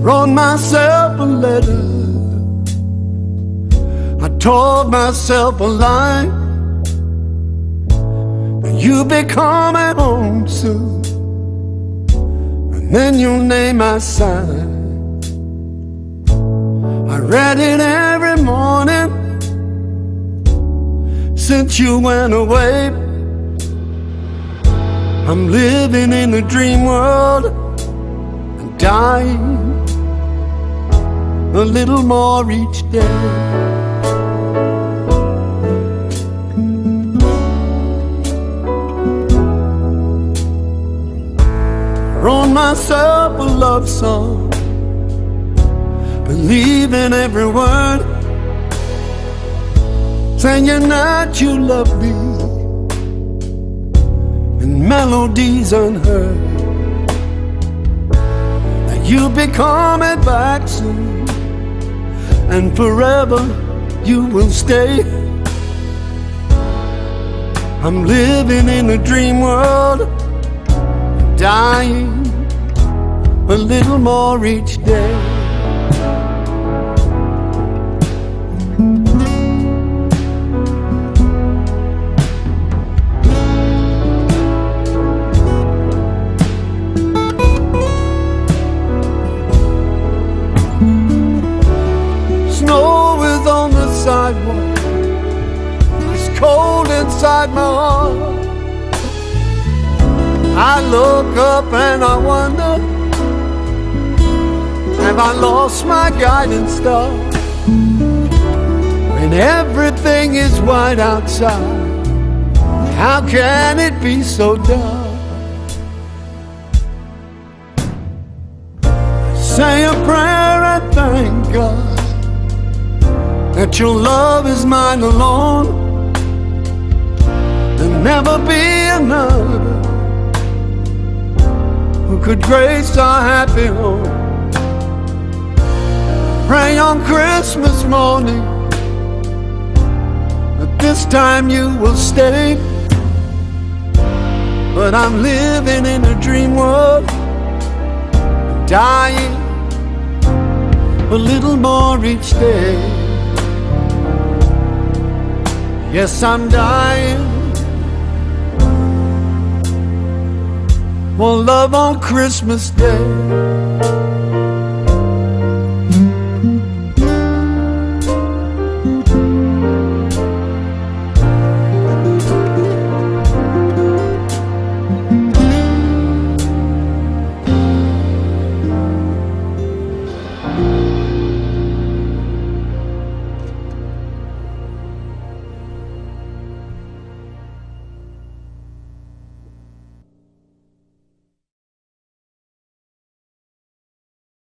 wrote myself a letter. I told myself a lie, that you'll be coming home soon, and then you'll name my sign. I read it every morning since you went away. I'm living in a dream world and dying a little more each day. Wrote myself a love song, believe in every word, saying that you love me, and melodies unheard, that you'll be coming back soon, and forever you will stay. I'm living in a dream world, dying a little more each day. Snow is on the sidewalk, it's cold inside my heart. I look up and I wonder, have I lost my guiding star? When everything is white outside, how can it be so dark? I say a prayer and thank God that your love is mine alone. There'll never be another who could grace our happy home. Pray on Christmas morning that this time you will stay. But I'm living in a dream world, dying a little more each day. Yes, I'm dying for love on Christmas Day.